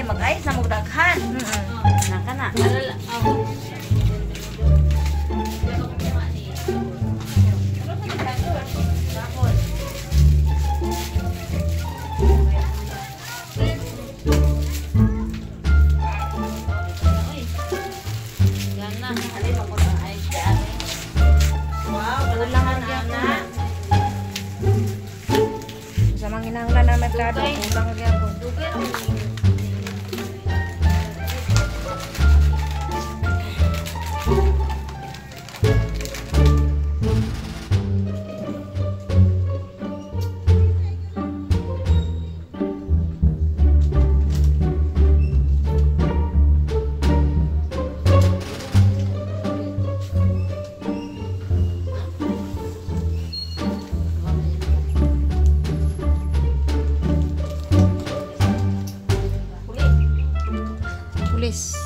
mag-ayos na magdaghan. Naka na. Sa mga hinanglan na merkado, ulang lagi ako. Pulis.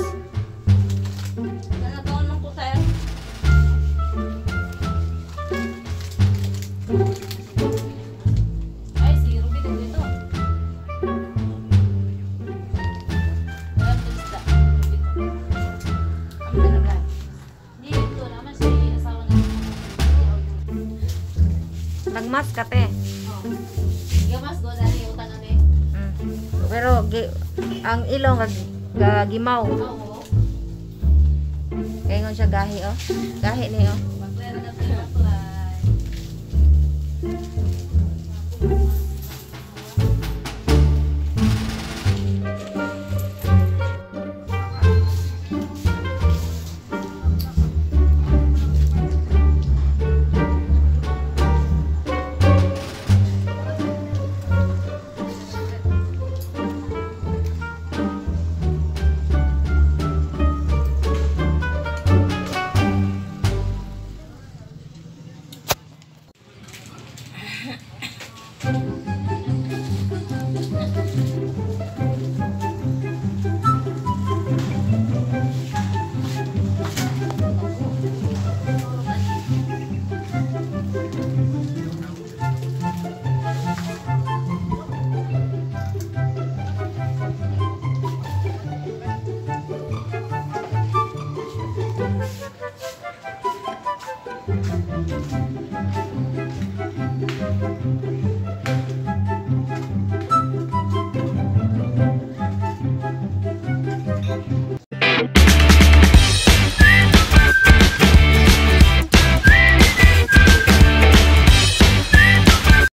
Ay, si Ruby dito. Nagmas ka te. Pero ang ilong gagimaw. Kaya nga siya gahi oh. Gahi ni oh.